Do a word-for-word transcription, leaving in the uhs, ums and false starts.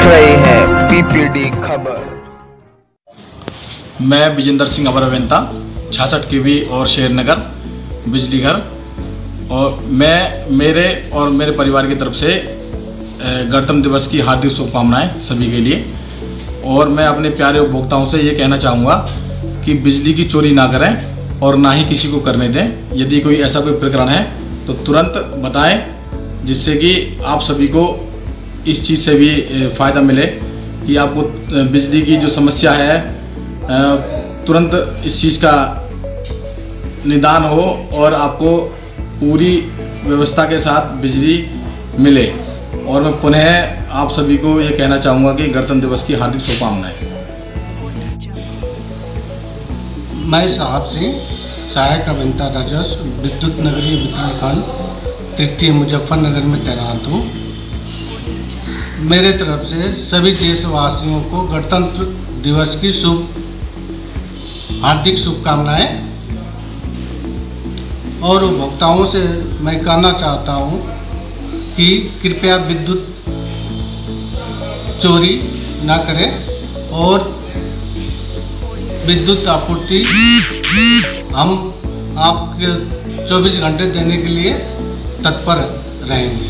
रहे हैं पीपीडी खबर। मैं विजेंद्र सिंह अमरवेंता, छियासठ केवी और शेर नगर बिजली घर, और मैं मेरे और मेरे परिवार की तरफ से गणतंत्र दिवस की हार्दिक शुभकामनाएं सभी के लिए। और मैं अपने प्यारे उपभोक्ताओं से ये कहना चाहूँगा कि बिजली की चोरी ना करें और ना ही किसी को करने दें। यदि कोई ऐसा कोई प्रकरण है तो तुरंत बताएं, जिससे कि आप सभी को इस चीज़ से भी फ़ायदा मिले कि आपको बिजली की जो समस्या है तुरंत इस चीज़ का निदान हो और आपको पूरी व्यवस्था के साथ बिजली मिले। और मैं पुनः आप सभी को ये कहना चाहूँगा कि गणतंत्र दिवस की हार्दिक शुभकामनाएं। मैं साहब सिंह, सहायक अभियंता राजस्व, विद्युत नगरीय वितरण खंड तृतीय मुजफ्फरनगर में तैनात हूँ। मेरे तरफ से सभी देशवासियों को गणतंत्र दिवस की शुभ हार्दिक शुभकामनाएं। और उपभोक्ताओं से मैं कहना चाहता हूँ कि कृपया विद्युत चोरी ना करें और विद्युत आपूर्ति हम आपके चौबीस घंटे देने के लिए तत्पर रहेंगे।